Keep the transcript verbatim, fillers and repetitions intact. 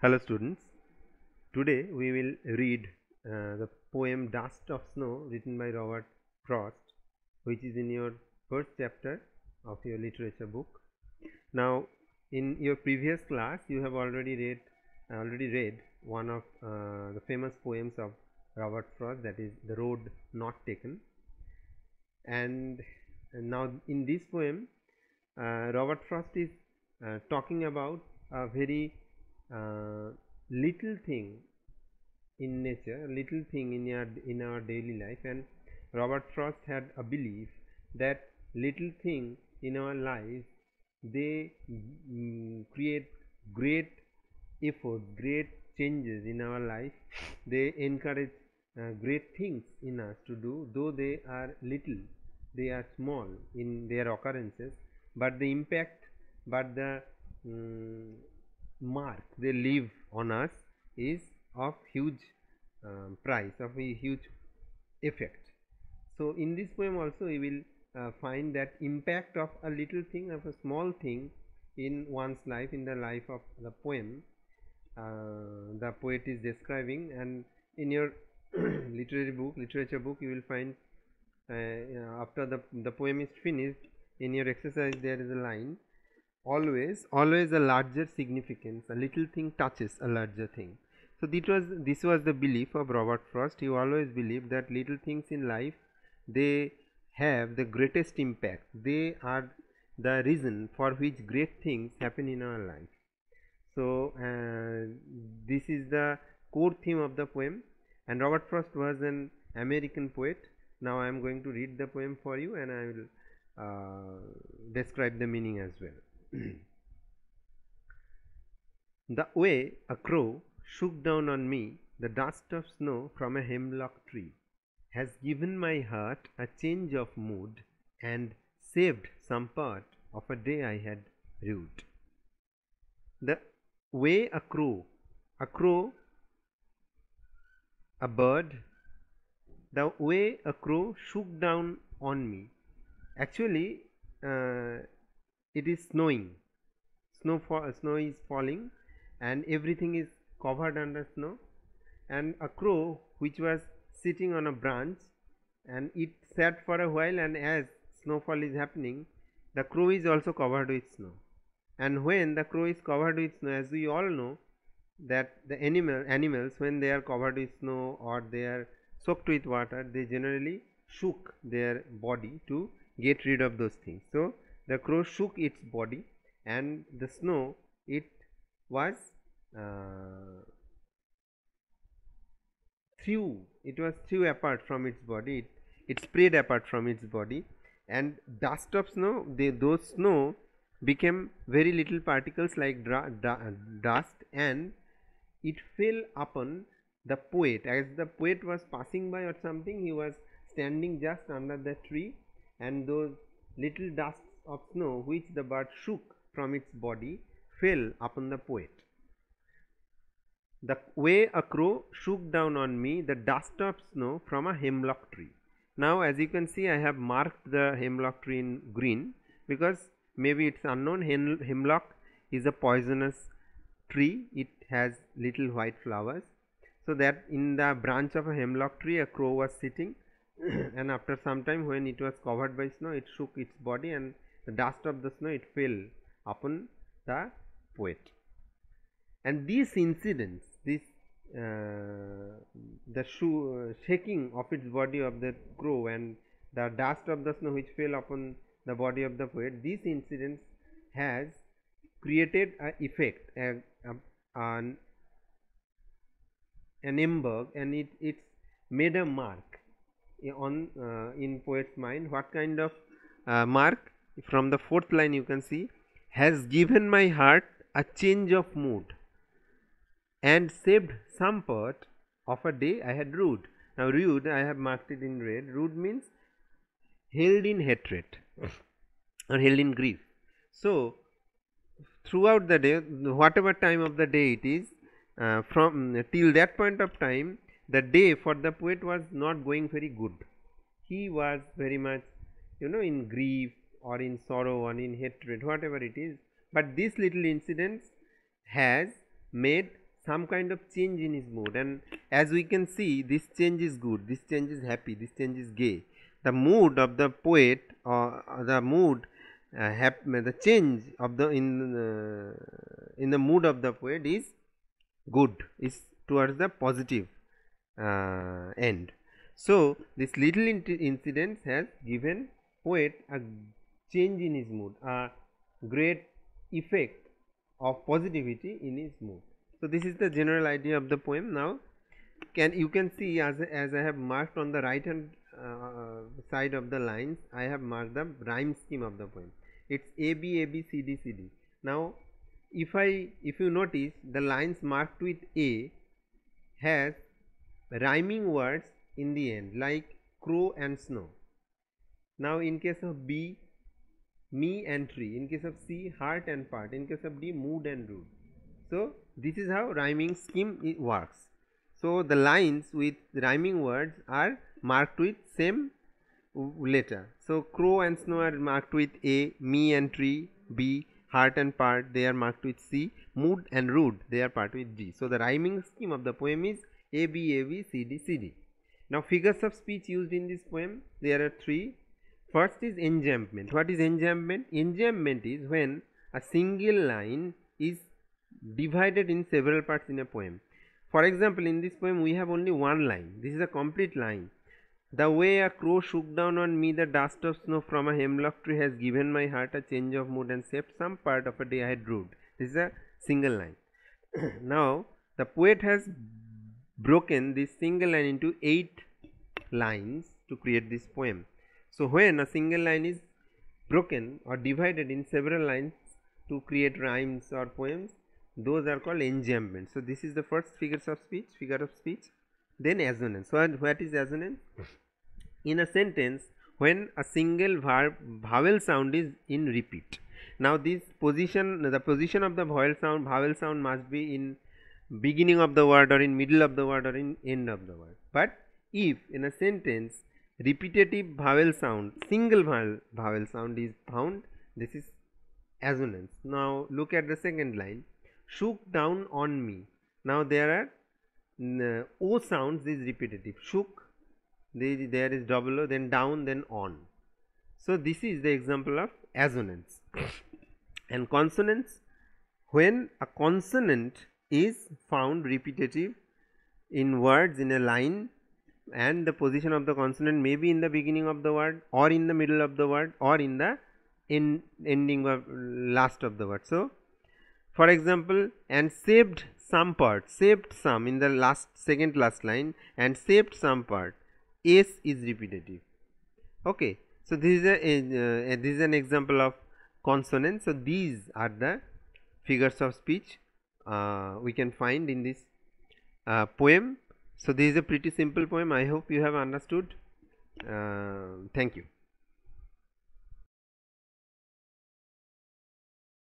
Hello students, today we will read uh, the poem Dust of Snow written by Robert Frost, which is in your first chapter of your literature book. Now in your previous class you have already read already read one of uh, the famous poems of Robert Frost, that is The Road Not Taken, and, and now in this poem uh, Robert Frost is uh, talking about a very uh, little thing in nature, little thing in our in our daily life, and Robert Frost had a belief that little thing in our life, they mm, create great efforts, great changes in our life. They encourage uh, great things in us to do, though they are little, they are small in their occurrences, but the impact, but the um, mark they leave on us is of huge um, price, of a huge effect. So in this poem also we will uh, find that impact of a little thing, of a small thing in one's life, in the life of the poem uh, the poet is describing. And in your literary book literature book you will find uh, after the the poem is finished, in your exercise there is a line, always always a larger significance, a little thing touches a larger thing. So this was this was the belief of Robert Frost. He always believed that little things in life, they have the greatest impact, they are the reason for which great things happen in our life. So uh, this is the core theme of the poem, and Robert Frost was an American poet. Now I am going to read the poem for you, and I will uh, describe the meaning as well. The way a crow shook down on me the dust of snow from a hemlock tree has given my heart a change of mood and saved some part of a day I had rued. The way a crow, a crow, a bird, the way a crow shook down on me. Actually, uh, it is snowing. Snow, fall, snow is falling, and everything is covered under snow. And a crow which was sitting on a branch, and it sat for a while, and as snowfall is happening, the crow is also covered with snow. And when the crow is covered with snow, as we all know, that the animal animals when they are covered with snow or they are soaked with water, they generally shook their body to get rid of those things. So the crow shook its body, and the snow, it was uh, threw it was threw apart from its body, it, it spread apart from its body, and dust of snow, they, those snow became very little particles like dust, and it fell upon the poet. As the poet was passing by or something, he was standing just under the tree, and those little dusts of snow which the bird shook from its body fell upon the poet. The way a crow shook down on me the dust of snow from a hemlock tree. Now as you can see, I have marked the hemlock tree in green because maybe it's unknown. Hem hemlock is a poisonous tree, it has little white flowers. So that in the branch of a hemlock tree a crow was sitting and after some time, when it was covered by snow, it shook its body, and the dust of the snow, it fell upon the poet. And these incidents, this uh, the shoo, uh, shaking of its body of the crow and the dust of the snow which fell upon the body of the poet, these incidents has created an effect, a, a, an, an ember, and it it's made a mark on uh, in poet's mind. What kind of uh, mark? From the fourth line you can see, has given my heart a change of mood and saved some part of a day I had rued. Now rued, I have marked it in red. Rued means held in hatred or held in grief. So throughout the day, whatever time of the day it is, uh, from till that point of time, the day for the poet was not going very good. He was very much, you know, in grief or in sorrow or in hatred, whatever it is. But this little incident has made some kind of change in his mood, and as we can see, this change is good, this change is happy, this change is gay. The mood of the poet, or the mood uh, hap the change of the in uh, in the mood of the poet is good, is towards the positive uh, end. So this little incident has given poet a change in his mood, a great effect of positivity in his mood. So this is the general idea of the poem. Now can you can see, as, as I have marked on the right hand uh, side of the lines, I have marked the rhyme scheme of the poem. It's A B A B C D C D. Now if I if you notice, the lines marked with A has rhyming words in the end, like crow and snow. Now in case of B, me and tree. In case of C, heart and part. In case of D, mood and rude. So this is how rhyming scheme works. So the lines with rhyming words are marked with same letter. So crow and snow are marked with A, me and tree B, heart and part they are marked with C, mood and rude they are marked with G. So the rhyming scheme of the poem is A B A B C D C D. Now figures of speech used in this poem, there are three. First is enjambment. What is enjambment? Enjambment is when a single line is divided in several parts in a poem. For example, in this poem we have only one line. This is a complete line. The way a crow shook down on me the dust of snow from a hemlock tree has given my heart a change of mood and saved some part of a day I had rued. This is a single line. Now the poet has broken this single line into eight lines to create this poem. So when a single line is broken or divided in several lines to create rhymes or poems, those are called enjambment. So this is the first figures of speech, figure of speech. Then assonance. What, what is assonance? In a sentence, when a single verb vowel sound is in repeat. Now this position, the position of the vowel sound, vowel sound must be in beginning of the word, or in middle of the word, or in end of the word. But if in a sentence repetitive vowel sound, single vowel, vowel sound is found, this is assonance. Now look at the second line, shook down on me. Now there are uh, O sounds is repetitive, shook, there, there is double O, then down, then on. So this is the example of assonance. And consonants, when a consonant is found repetitive in words in a line, and the position of the consonant may be in the beginning of the word, or in the middle of the word, or in the in ending of last of the word. So for example, and saved some part, saved some in the last second last line, and saved some part, S is repetitive. Okay, so this is a, a, a this is an example of consonants. So these are the figures of speech uh, we can find in this uh, poem. So this is a pretty simple poem. I hope you have understood. Uh, thank you.